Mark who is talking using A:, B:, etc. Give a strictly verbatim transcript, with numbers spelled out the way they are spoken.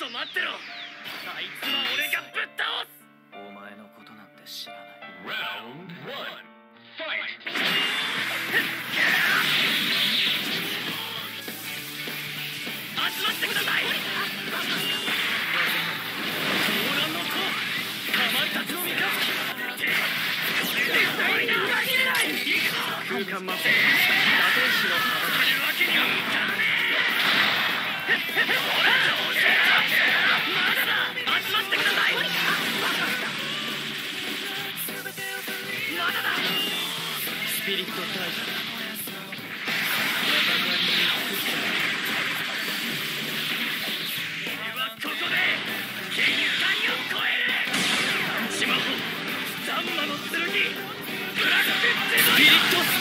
A: と待ってろ。あいつは俺がぶっ倒す。
B: お前のことなんて知らない。
C: Round one. Fight.
A: 集まってください。動乱の子、かまいたちの味方。裏切れない。空間魔法、打天使の肌するわけにはいかねえ。まだだ。集まってください。まだだ。スピリット大使、戦いに尽くして。俺はここで限界を超える。暗地魔法、ザンマの剣、ブラックデザイン。スピリット